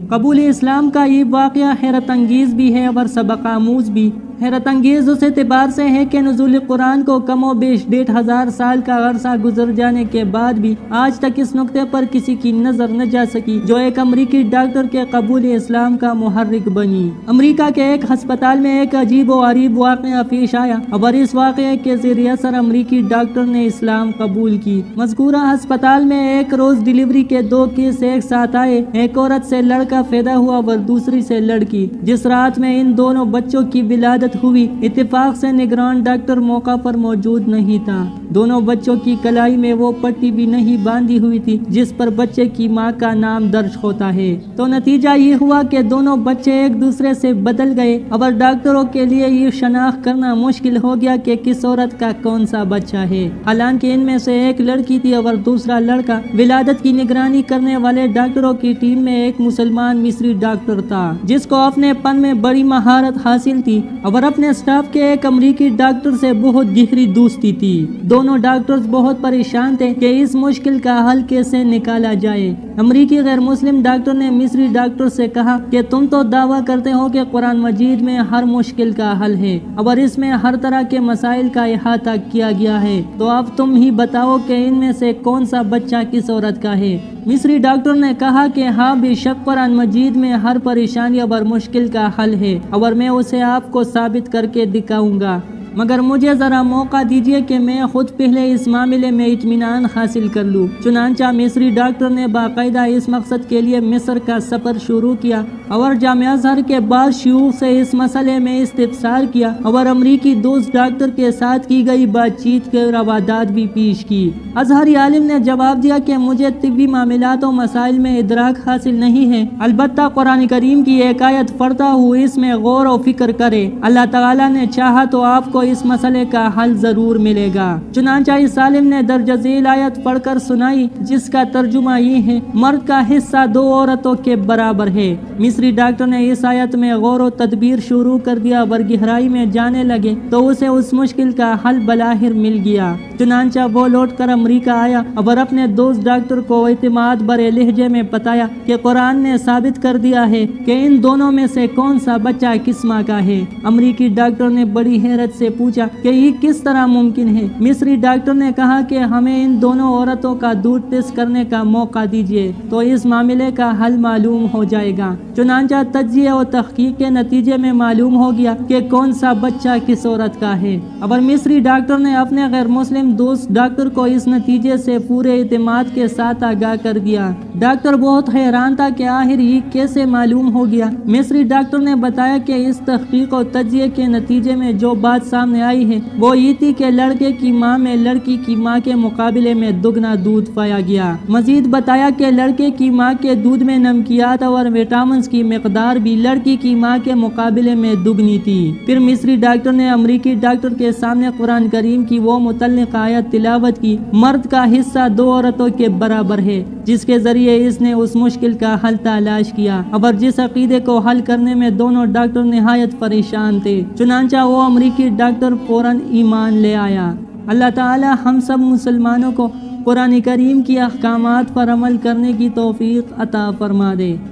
قبول اسلام کا یہ واقعہ حیرت انگیز بھی ہے اور سبق آموز بھی۔ حیرت انگیز اس اعتبار سے ہے کہ نزول قرآن کو کم و بیش 1500 سال کا عرصہ گزر جانے کے بعد بھی آج تک اس نقطے پر کسی کی نظر نہ جا سکی جو ایک امریکی ڈاکٹر کے قبول اسلام کا محرک بنی۔ امریکہ کے ایک ہسپتال میں ایک عجیب و غریب واقعہ پیش آیا اور اس واقعے کے زیر اثر امریکی ڈاکٹر نے اسلام قبول کی۔ مذکورہ ہسپتال میں ایک روز ڈیلیوری کے 2 کیس ایک ساتھ آئے۔ ایک عورت سے لڑکا پیدا ہوا اور دوسری سے لڑکی۔ جس رات میں ان دونوں بچوں کی ولادت ہوئی، اتفاق سے نگران ڈاکٹر موقع پر موجود نہیں تھا۔ دونوں بچوں کی کلائی میں وہ پٹی بھی نہیں باندھی ہوئی تھی جس پر بچے کی ماں کا نام درج ہوتا ہے۔ تو نتیجہ یہ ہوا کہ دونوں بچے ایک دوسرے سے بدل گئے اور ڈاکٹروں کے لیے یہ شناخت کرنا مشکل ہو گیا کہ کس عورت کا کون سا بچہ ہے، حالانکہ ان میں سے ایک لڑکی تھی اور دوسرا لڑکا۔ ولادت کی نگرانی کرنے والے ڈاکٹروں کی ٹیم میں ایک مسلمان مصری ڈاکٹر تھا جس کو اپنے پن میں بڑی مہارت حاصل تھی اور اپنے سٹاف کے ایک امریکی ڈاکٹر سے بہت گہری دوستی تھی۔ دونوں ڈاکٹرز بہت پریشان تھے کہ اس مشکل کا حل کیسے نکالا جائے۔ امریکی غیر مسلم ڈاکٹر نے مصری ڈاکٹر سے کہا کہ تم تو دعویٰ کرتے ہو کہ قرآن مجید میں ہر مشکل کا حل ہے اور اس میں ہر طرح کے مسائل کا احاطہ کیا گیا ہے، تو اب تم ہی بتاؤ کہ ان میں سے کون سا بچہ کس عورت کا ہے۔ مصری ڈاکٹر نے کہا کہ ہاں بے شک قرآن مجید میں ہر پریشانی اور مشکل کا حل ہے اور میں اسے آپ کو ثابت کر کے دکھاؤں گا، مگر مجھے ذرا موقع دیجیے کہ میں خود پہلے اس معاملے میں اطمینان حاصل کر لوں۔ چنانچہ مصری ڈاکٹر نے باقاعدہ اس مقصد کے لیے مصر کا سفر شروع کیا اور جامعہ ازہر کے بعض شیوخ سے اس مسئلے میں استفسار کیا اور امریکی دوست ڈاکٹر کے ساتھ کی گئی بات چیت کے روادات بھی پیش کی۔ ازہری عالم نے جواب دیا کہ مجھے طبی معاملات و مسائل میں ادراک حاصل نہیں ہے، البتہ قرآن کریم کی ایک آیت پڑھتا ہوں اس میں غور و فکر کرے، اللہ تعالیٰ نے چاہا تو آپ کو اس مسئلے کا حل ضرور ملے گا۔ چنانچہ اس عالم نے درج ذیل آیت پڑھ کر سنائی جس کا ترجمہ یہ ہے، مرد کا حصہ 2 عورتوں کے برابر ہے۔ مصری ڈاکٹر نے اس آیت میں غور و تدبیر شروع کر دیا اور گہرائی میں جانے لگے تو اسے اس مشکل کا حل بلاخر مل گیا۔ چنانچہ وہ لوٹ کر امریکہ آیا اور اپنے دوست ڈاکٹر کو اعتماد بھرے لہجے میں بتایا کہ قرآن نے ثابت کر دیا ہے کہ ان دونوں میں سے کون سا بچہ کس ماں کا ہے۔ امریکی ڈاکٹر نے بڑی حیرت سے پوچھا کہ یہ کس طرح ممکن ہے۔ مصری ڈاکٹر نے کہا کہ ہمیں ان دونوں عورتوں کا دودھ ٹیسٹ کرنے کا موقع دیجیے تو اس معاملے کا حل معلوم ہو جائے گا۔ چنانچہ تجزیے اور تحقیق کے نتیجے میں معلوم ہو گیا کہ کون سا بچہ کس عورت کا ہے اور مصری ڈاکٹر نے اپنے غیر مسلم دوست ڈاکٹر کو اس نتیجے سے پورے اعتماد کے ساتھ آگاہ کر دیا۔ ڈاکٹر بہت حیران تھا کہ آخر یہ کیسے معلوم ہو گیا۔ مصری ڈاکٹر نے بتایا کہ اس تحقیق اور تجزیے کے نتیجے میں جو بات سامنے آئی ہے وہ یہ تھی کہ لڑکے کی ماں میں لڑکی کی ماں کے مقابلے میں دگنا دودھ پایا گیا۔ مزید بتایا کہ لڑکے کی ماں کے دودھ میں نمکیات اور وٹامنز کی مقدار بھی لڑکی کی ماں کے مقابلے میں دگنی تھی۔ پھر مصری ڈاکٹر نے امریکی ڈاکٹر کے سامنے قرآن کریم کی وہ متعلق آیت تلاوت کی، مرد کا حصہ 2 عورتوں کے برابر ہے، جس کے ذریعے اس نے اس مشکل کا حل تلاش کیا اور جس عقیدے کو حل کرنے میں دونوں ڈاکٹر نہایت پریشان تھے۔ چنانچہ وہ امریکی ڈاکٹر فوراً ایمان لے آیا۔ اللہ تعالی ہم سب مسلمانوں کو قرآن کریم کی احکامات پر عمل کرنے کی توفیق عطا فرما دے۔